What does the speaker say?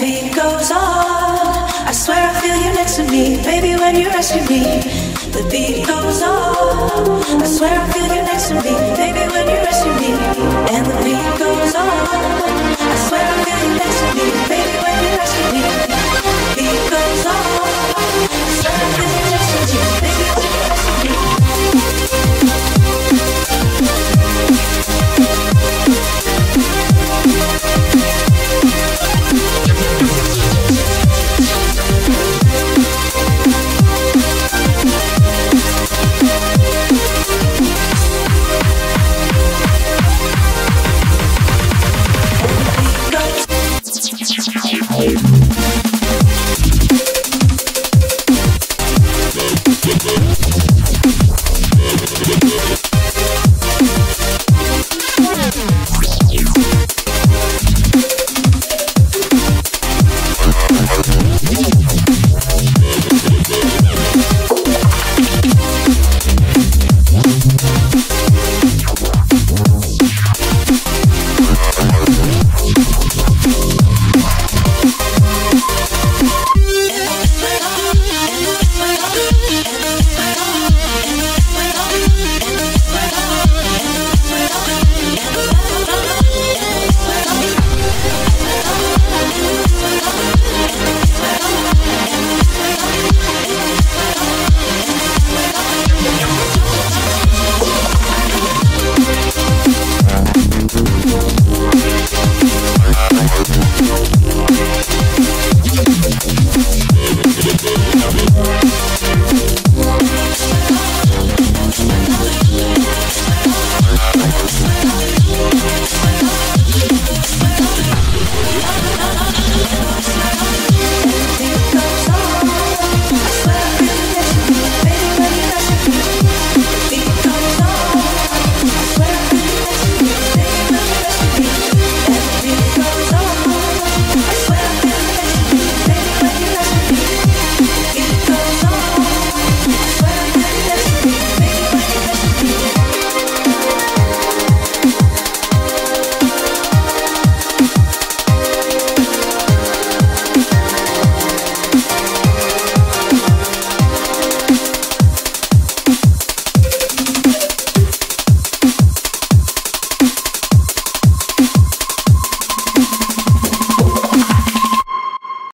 beat goes on. I swear I feel you next to me, baby, when you rescue me. The beat goes on. I swear I feel you next to me, baby, when you rescue me. And the beat goes on. I swear I feel you next to me, baby, when you rescue me. Beat goes on. I swear I feel you next to me, baby, when you rescue me. Hey.